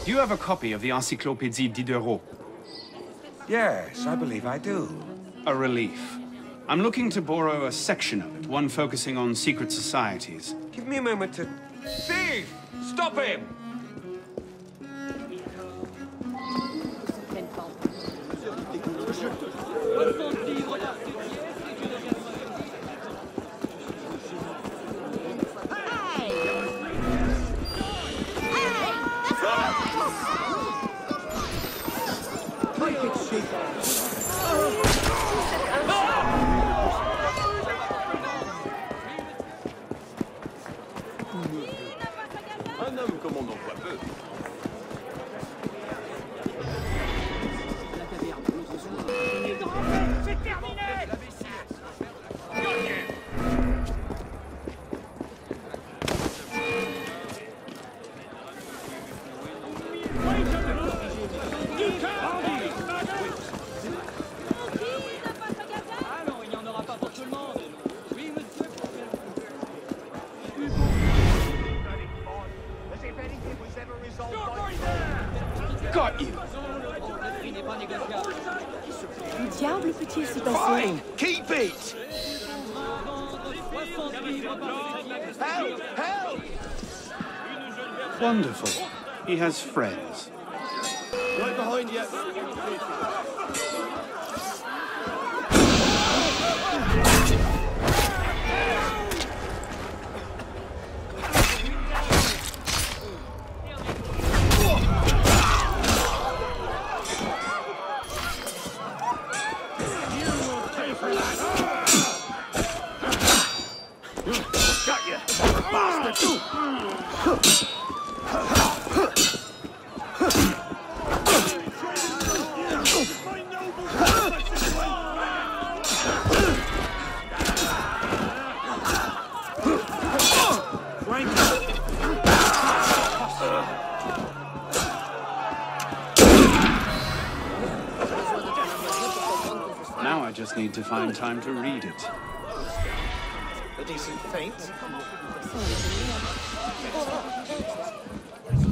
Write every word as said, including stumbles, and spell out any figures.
Do you have a copy of the Encyclopedie Diderot? Yes, I believe I do. A relief. I'm looking to borrow a section of it, one focusing on secret societies. Give me a moment to... Thief! Stop him! Un homme comme on en voit peu. C'est terminé! Got you! Le diable peut-il s'y passer? Fine! Keep it! Help! Help! Wonderful. He has friends. Right behind you. Got you! Bastard! Now I just need to find time to read it. A decent feint.